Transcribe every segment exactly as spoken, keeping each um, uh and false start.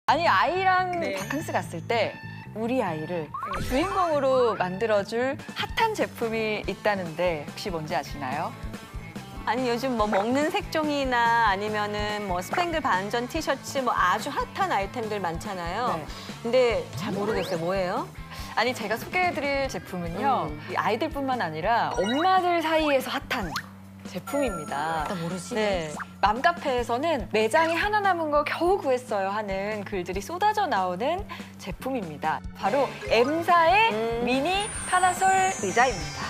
아니 아이랑 네. 바캉스 갔을 때 우리 아이를 주인공으로 만들어줄 핫한 제품이 있다는데 혹시 뭔지 아시나요? 아니 요즘 뭐 먹는 색종이나 아니면은 뭐 스팽글 반전 티셔츠 뭐 아주 핫한 아이템들 많잖아요. 네. 근데 잘 모르겠어요. 뭐예요? 아니 제가 소개해드릴 제품은요. 음. 이 아이들뿐만 아니라 엄마들 사이에서 핫한 제품입니다. 나 모르지. 네. 맘카페에서는 매장에 하나 남은 거 겨우 구했어요 하는 글들이 쏟아져 나오는 제품입니다. 바로 M사의 음. 미니 파라솔 의자입니다.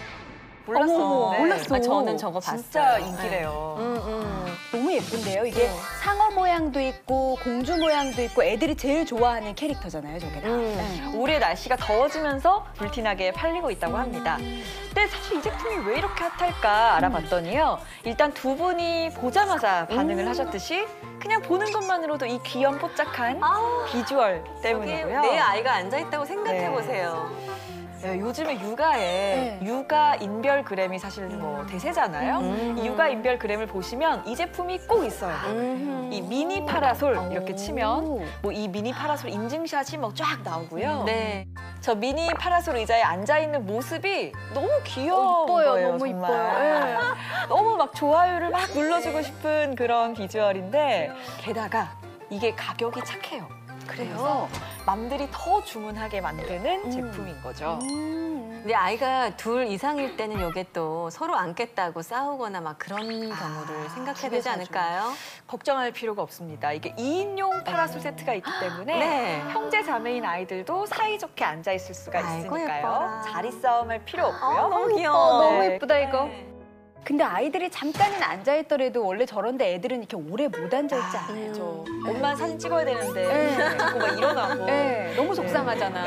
몰랐었는데 어머, 몰랐어. 아, 저는 저거 진짜 봤어요. 인기래요. 음, 음. 너무 예쁜데요? 이게 네. 상어 모양도 있고 공주 모양도 있고 애들이 제일 좋아하는 캐릭터잖아요, 저게 다. 음. 네. 올해 날씨가 더워지면서 불티나게 팔리고 있다고 합니다. 근데 사실 이 제품이 왜 이렇게 핫할까 알아봤더니요. 일단 두 분이 보자마자 반응을 하셨듯이 그냥 보는 것만으로도 이 귀염뽀짝한 아, 비주얼 여기 때문이고요. 내 아이가 앉아있다고 생각해 네. 보세요. 네, 요즘에 육아에 네. 육아 인별그램이 사실 뭐 대세잖아요. 음. 이 육아 인별그램을 보시면 이 제품이 꼭 있어요. 음. 이 미니 파라솔 이렇게 오. 치면 뭐 이 미니 파라솔 인증샷이 뭐 쫙 나오고요. 네. 저 미니 파라솔 의자에 앉아 있는 모습이 너무 귀여운 어, 이뻐요. 거예요, 너무 정말. 이뻐요. 네. 너무 막 좋아요를 막 눌러주고 싶은 그런 비주얼인데 게다가 이게 가격이 착해요. 그래서 맘들이 더 주문하게 만드는 음. 제품인 거죠. 음. 근데 아이가 둘 이상일 때는 이게 또 서로 앉겠다고 싸우거나 막 그런 경우를 생각해야 되지 집에서 않을까요? 걱정할 필요가 없습니다. 이게 이 인용 파라솔 세트가 있기 때문에 네. 형제 자매인 아이들도 사이좋게 앉아 있을 수가 아이고, 있으니까요. 예뻐라. 자리 싸움할 필요 없고요. 아, 너무 귀여워. 어, 너무 네. 예쁘다, 이거. 네. 근데 아이들이 잠깐은 앉아있더라도 원래 저런데 애들은 이렇게 오래 못 앉아있지 아, 않아요? 그렇죠. 엄마 사진 찍어야 되는데 네. 자꾸 막 일어나고. 네, 너무 속상하잖아.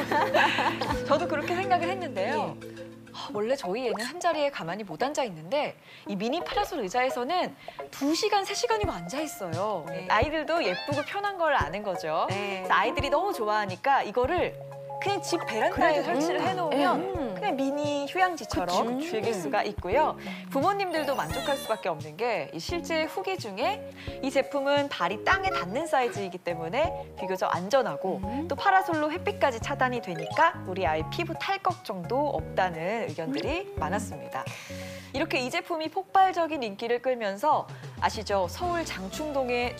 저도 그렇게 생각을 했는데요. 아, 원래 저희 애는 한 자리에 가만히 못 앉아 있는데 이 미니 파라솔 의자에서는 두 시간, 세 시간이고 앉아 있어요. 네. 아이들도 예쁘고 편한 걸 아는 거죠. 네. 그래서 아이들이 너무 좋아하니까 이거를 그냥 집 베란다에 그래도 설치를 음. 해놓으면 음. 그냥 미니 휴양지처럼 그치. 즐길 수가 있고요. 부모님들도 만족할 수밖에 없는 게 이 실제 후기 중에 이 제품은 발이 땅에 닿는 사이즈이기 때문에 비교적 안전하고 음. 또 파라솔로 햇빛까지 차단이 되니까 우리 아이 피부 탈 걱정도 없다는 의견들이 많았습니다. 이렇게 이 제품이 폭발적인 인기를 끌면서 아시죠? 서울 장충동의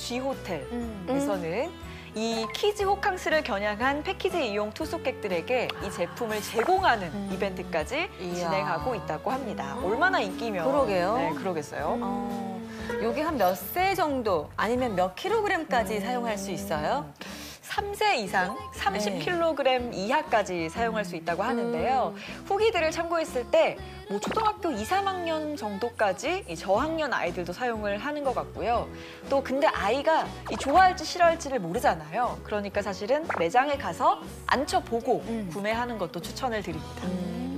G호텔에서는 이 키즈 호캉스를 겨냥한 패키지 이용 투숙객들에게 이 제품을 제공하는 음. 이벤트까지 이야. 진행하고 있다고 합니다. 얼마나 인기면 그러게요. 네, 그러겠어요. 어, 여기 한 몇 세 정도 아니면 몇 킬로그램까지 음. 사용할 수 있어요? 삼 세 이상 삼십 네. 킬로그램 이하까지 사용할 수 있다고 하는데요. 음. 후기들을 참고했을 때 뭐 초등학교 이, 삼 학년 정도까지 이 저학년 아이들도 사용을 하는 것 같고요. 또 근데 아이가 이 좋아할지 싫어할지를 모르잖아요. 그러니까 사실은 매장에 가서 앉혀보고 음. 구매하는 것도 추천을 드립니다. 음.